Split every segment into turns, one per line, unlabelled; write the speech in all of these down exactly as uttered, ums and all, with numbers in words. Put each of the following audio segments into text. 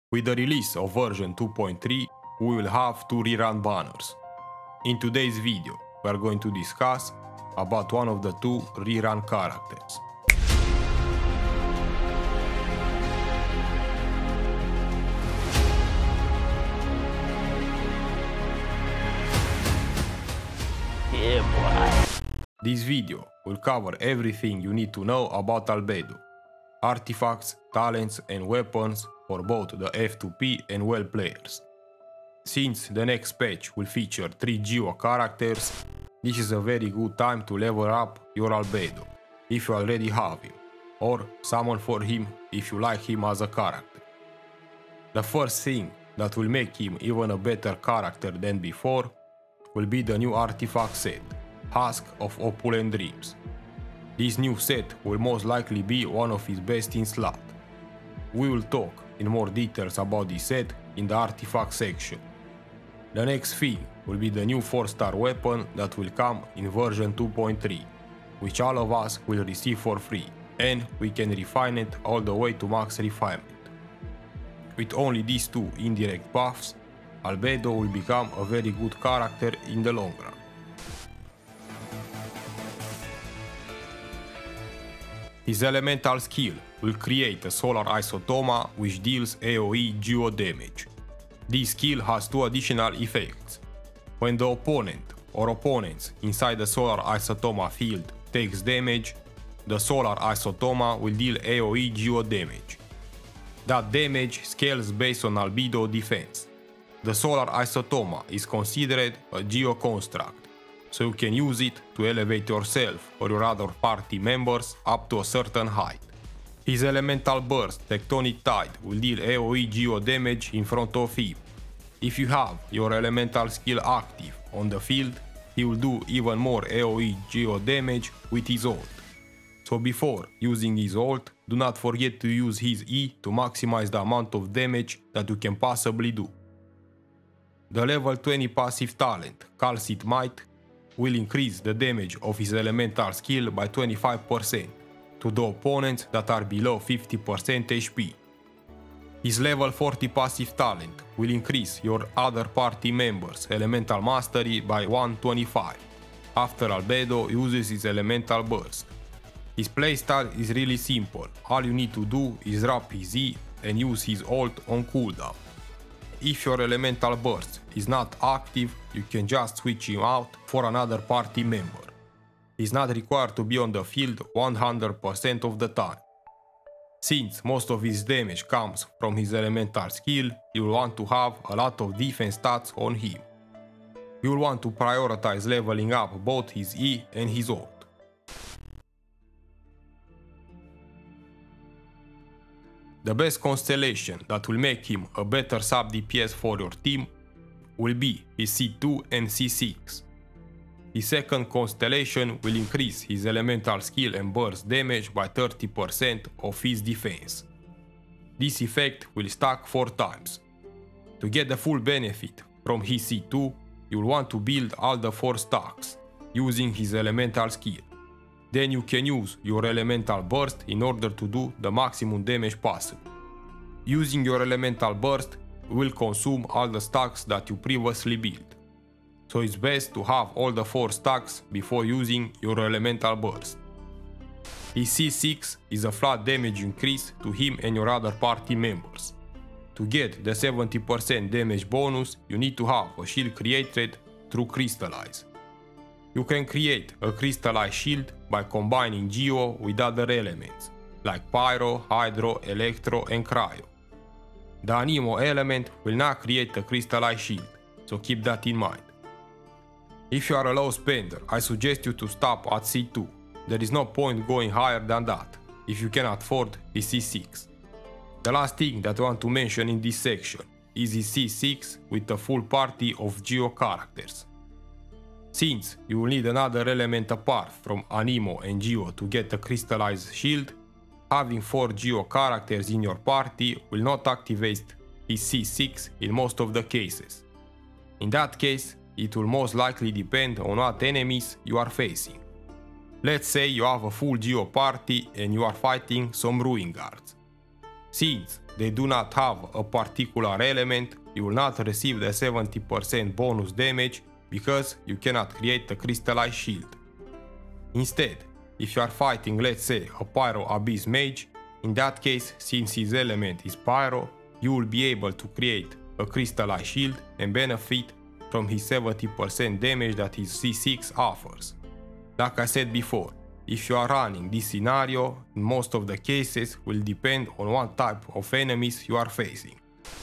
With the release of version two point three, we will have two rerun banners. In today's video, we are going to discuss about one of the two rerun characters.
Yeah, boy.
This video will cover everything you need to know about Albedo, artifacts, talents and weapons for both the F two P and Well players. Since the next patch will feature three Geo characters, this is a very good time to level up your Albedo, if you already have him, or summon for him if you like him as a character. The first thing that will make him even a better character than before will be the new artifact set, Husk of Opulent Dreams. This new set will most likely be one of his best in slot. We will talk in more details about this set in the artifact section. The next thing will be the new four star weapon that will come in version two point three, which all of us will receive for free, and we can refine it all the way to max refinement. With only these two indirect buffs, Albedo will become a very good character in the long run. His elemental skill will create a solar isotoma which deals AoE geo damage. This skill has two additional effects. When the opponent or opponents inside the solar isotoma field takes damage, the solar isotoma will deal AoE geo damage. That damage scales based on Albedo defense. The solar isotoma is considered a geo construct, so you can use it to elevate yourself or your other party members up to a certain height. His elemental burst, Tectonic Tide, will deal AoE geo damage in front of him. If you have your elemental skill active on the field, he will do even more AoE geo damage with his ult. So before using his ult, do not forget to use his E to maximize the amount of damage that you can possibly do. The level twenty passive talent, Calcit Might, will increase the damage of his elemental skill by twenty-five percent to the opponents that are below fifty percent H P. His level forty passive talent will increase your other party members' elemental mastery by one twenty-five after Albedo uses his elemental burst. His playstyle is really simple, all you need to do is drop his E and use his ult on cooldown. If your elemental burst is not active, you can just switch him out for another party member. He's not required to be on the field one hundred percent of the time. Since most of his damage comes from his elemental skill, you will want to have a lot of defense stats on him. You will want to prioritize leveling up both his E and his ult. The best constellation that will make him a better sub D P S for your team will be his C two and C six. His second constellation will increase his elemental skill and burst damage by thirty percent of his defense. This effect will stack four times. To get the full benefit from his C two, you will want to build all the four stacks using his elemental skill. Then you can use your elemental burst in order to do the maximum damage possible. Using your elemental burst will consume all the stacks that you previously built, so it's best to have all the four stacks before using your elemental burst. His C six is a flat damage increase to him and your other party members. To get the seventy percent damage bonus, you need to have a shield created through Crystallize. You can create a crystallized shield by combining Geo with other elements, like Pyro, Hydro, Electro and Cryo. The Anemo element will not create a crystallized shield, so keep that in mind. If you are a low spender, I suggest you to stop at C two. There is no point going higher than that, if you can afford his C six. The last thing that I want to mention in this section is his C six with a full party of Geo characters. Since you will need another element apart from Anemo and Geo to get a crystallized shield, having four Geo characters in your party will not activate his C six in most of the cases. In that case, it will most likely depend on what enemies you are facing. Let's say you have a full Geo party and you are fighting some Ruin Guards. Since they do not have a particular element, you will not receive the seventy percent bonus damage because you cannot create the crystallized shield. Instead, if you are fighting, let's say, a Pyro Abyss Mage, in that case, since his element is Pyro, you will be able to create a crystallized shield and benefit from his seventy percent damage that his C six offers. Like I said before, if you are running this scenario, in most of the cases will depend on what type of enemies you are facing.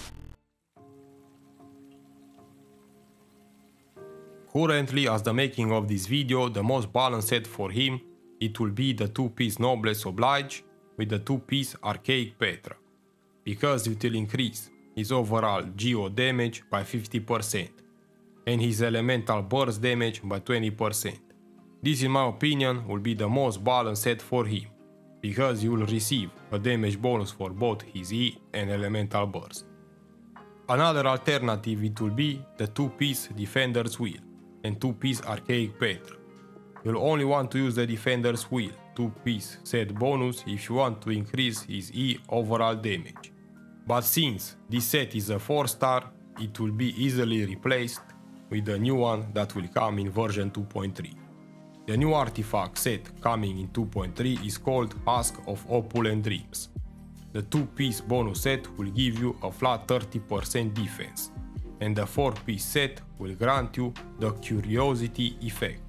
Currently, as the making of this video, the most balanced set for him, it will be the two piece Noblesse Oblige with the two piece Archaic Petra, because it will increase his overall Geo damage by fifty percent and his elemental burst damage by twenty percent. This, in my opinion, will be the most balanced set for him, because you will receive a damage bonus for both his E and elemental burst. Another alternative it will be the two piece Defender's Wheel and two piece Archaic Petra. You'll only want to use the Defender's Wheel two piece set bonus if you want to increase his E overall damage. But since this set is a four star, it will be easily replaced with the new one that will come in version two point three. The new artifact set coming in two point three is called Husk of Opulent Dreams. The two piece bonus set will give you a flat thirty percent defense, and the four piece set will grant you the Curiosity effect,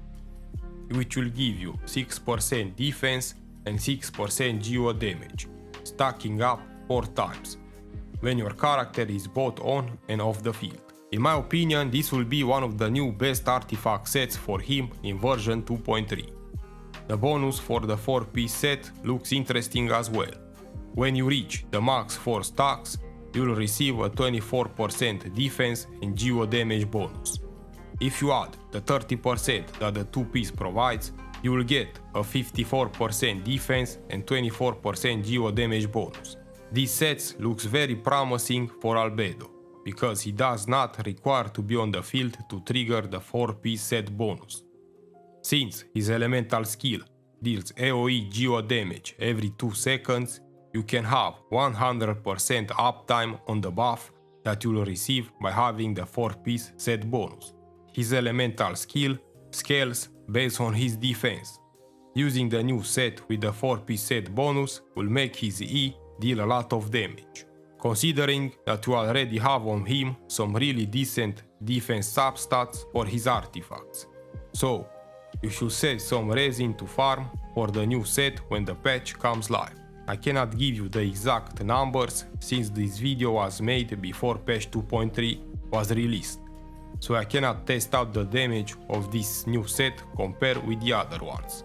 which will give you six percent defense and six percent Geo damage, stacking up four times, when your character is both on and off the field. In my opinion, this will be one of the new best artifact sets for him in version two point three. The bonus for the four piece set looks interesting as well. When you reach the max four stacks, you will receive a twenty-four percent defense and Geo damage bonus. If you add the thirty percent that the two piece provides, you will get a fifty-four percent defense and twenty-four percent Geo damage bonus. These sets looks very promising for Albedo, because he does not require to be on the field to trigger the four piece set bonus. Since his elemental skill deals AoE Geo damage every two seconds, you can have one hundred percent uptime on the buff that you will receive by having the four piece set bonus. His elemental skill scales based on his defense. Using the new set with the four piece set bonus will make his E deal a lot of damage, considering that you already have on him some really decent defense substats for his artifacts. So, you should set some resin to farm for the new set when the patch comes live. I cannot give you the exact numbers since this video was made before patch two point three was released, so I cannot test out the damage of this new set compared with the other ones.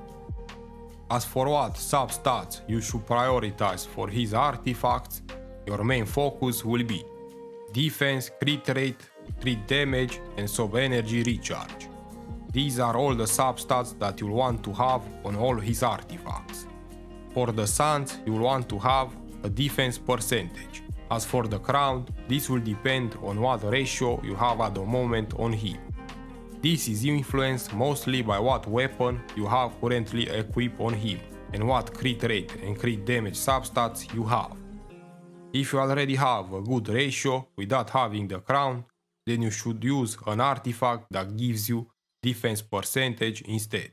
As for what substats you should prioritize for his artifacts, your main focus will be defense, crit rate, crit damage and sub-energy recharge. These are all the substats that you'll want to have on all his artifacts. For the Suns, you'll want to have a defense percentage. As for the Crown, this will depend on what ratio you have at the moment on him. This is influenced mostly by what weapon you have currently equipped on him and what crit rate and crit damage substats you have. If you already have a good ratio without having the Crown, then you should use an artifact that gives you defense percentage instead.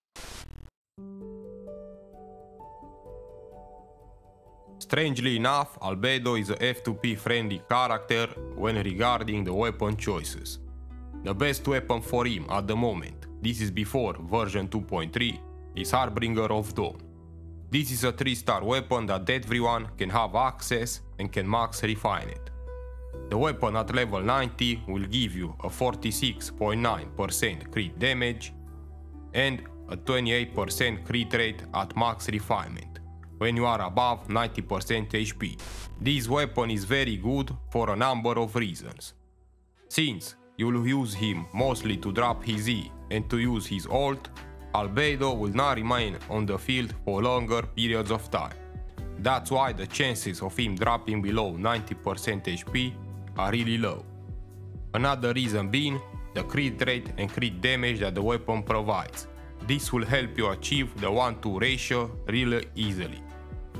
Strangely enough, Albedo is a F two P friendly character when regarding the weapon choices. The best weapon for him at the moment, this is before version two point three, is Harbinger of Dawn. This is a three star weapon that everyone can have access and can max refine it. The weapon at level ninety will give you a forty-six point nine percent crit damage and a twenty-eight percent crit rate at max refinement when you are above ninety percent H P. This weapon is very good for a number of reasons. Since you'll use him mostly to drop his E and to use his ult, Albedo will not remain on the field for longer periods of time. That's why the chances of him dropping below ninety percent H P are really low. Another reason being the crit rate and crit damage that the weapon provides. This will help you achieve the one to ratio really easily.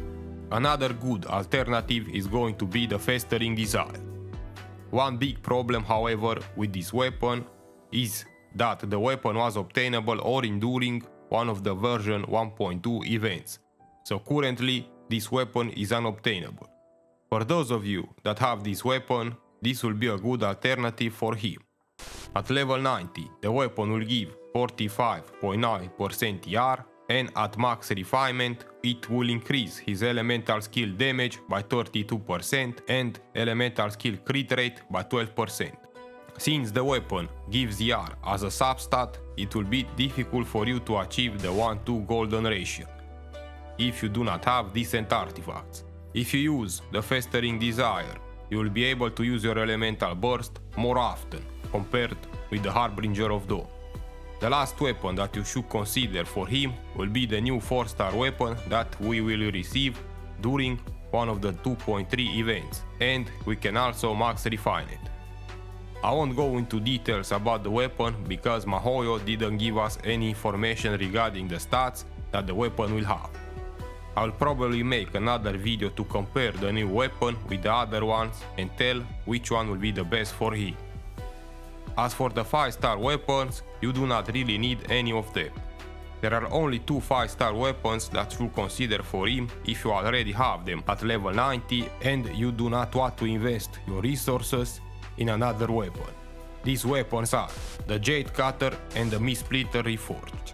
Another good alternative is going to be the Festering Desire. One big problem, however, with this weapon is that the weapon was obtainable only during one of the version one point two events, so currently this weapon is unobtainable. For those of you that have this weapon, this will be a good alternative for him. At level ninety, the weapon will give forty-five point nine percent T R, and at max refinement, it will increase his elemental skill damage by thirty-two percent and elemental skill crit rate by twelve percent. Since the weapon gives E R as a substat, it will be difficult for you to achieve the one two golden ratio if you do not have decent artifacts. If you use the Festering Desire, you will be able to use your elemental burst more often compared with the Harbinger of Dawn. The last weapon that you should consider for him will be the new four star weapon that we will receive during one of the two point three events, and we can also max refine it. I won't go into details about the weapon because MaHoYo didn't give us any information regarding the stats that the weapon will have. I'll probably make another video to compare the new weapon with the other ones and tell which one will be the best for him. As for the five star weapons, you do not really need any of them. There are only two five star weapons that you consider for him if you already have them at level ninety and you do not want to invest your resources in another weapon. These weapons are the Jade Cutter and the Mistsplitter Reforged.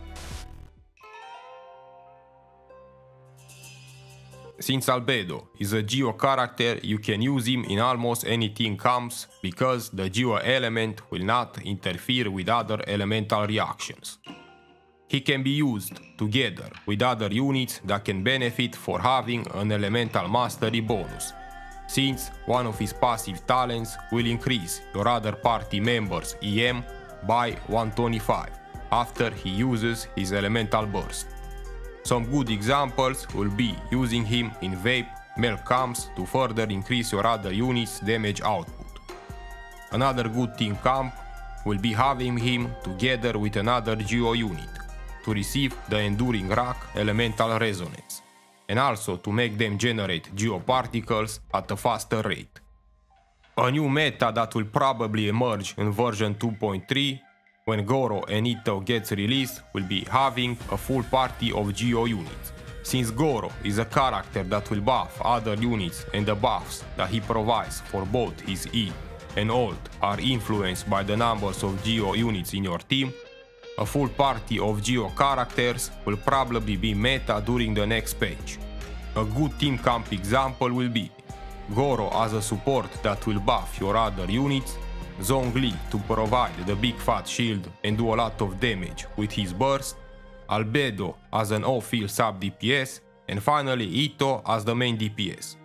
Since Albedo is a Geo character, you can use him in almost any team comps because the Geo element will not interfere with other elemental reactions. He can be used together with other units that can benefit for having an elemental mastery bonus, since one of his passive talents will increase your other party members' E M by one twenty-five after he uses his elemental burst. Some good examples will be using him in Vape Mel camps to further increase your other units' damage output. Another good team camp will be having him together with another Geo unit to receive the Enduring Rock elemental resonance, and also to make them generate Geo particles at a faster rate. A new meta that will probably emerge in version two point three when Goro and Itto gets released will be having a full party of Geo units. Since Goro is a character that will buff other units and the buffs that he provides for both his E and ult are influenced by the numbers of Geo units in your team, a full party of Geo characters will probably be meta during the next patch. A good team camp example will be Goro as a support that will buff your other units, Zhongli to provide the big fat shield and do a lot of damage with his burst, Albedo as an off-field sub D P S, and finally Itto as the main D P S.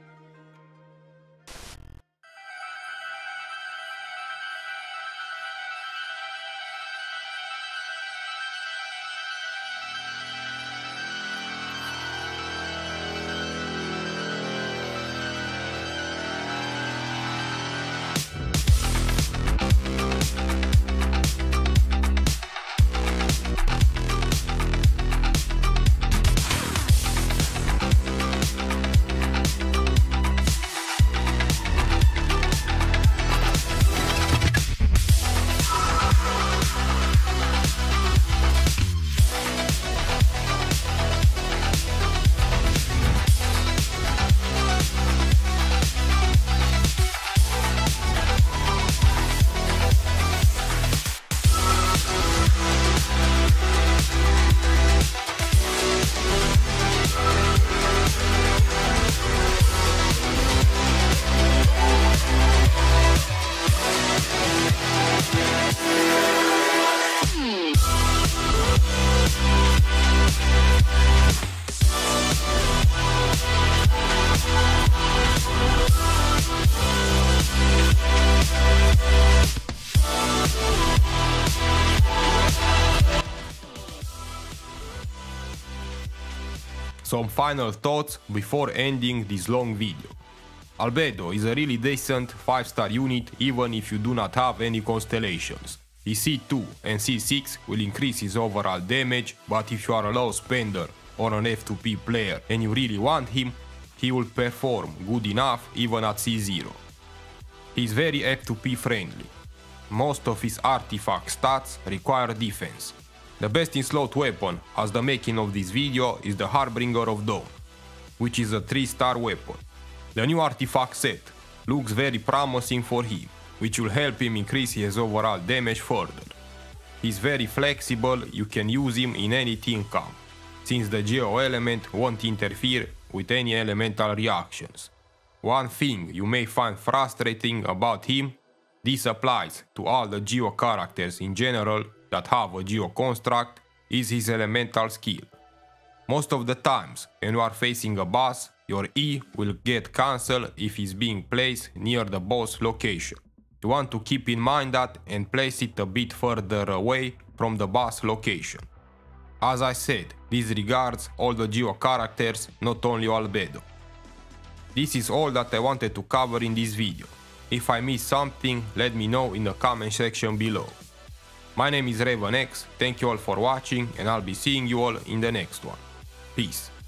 Some final thoughts before ending this long video. Albedo is a really decent five star unit even if you do not have any constellations. His C two and C six will increase his overall damage, but if you are a low spender or an F two P player and you really want him, he will perform good enough even at C zero. He's very F two P friendly. Most of his artifact stats require defense. The best in slot weapon, as the making of this video, is the Harbinger of Dawn, which is a three star weapon. The new artifact set looks very promising for him, which will help him increase his overall damage further. He's very flexible, you can use him in any team comp, since the Geo element won't interfere with any elemental reactions. One thing you may find frustrating about him, this applies to all the Geo characters in general that have a Geo construct, is his elemental skill. Most of the times, when you are facing a boss, your E will get cancelled if it's being placed near the boss location. You want to keep in mind that and place it a bit further away from the boss location. As I said, this regards all the Geo characters, not only Albedo. This is all that I wanted to cover in this video. If I missed something, let me know in the comment section below. My name is RavenX, thank you all for watching and I'll be seeing you all in the next one. Peace.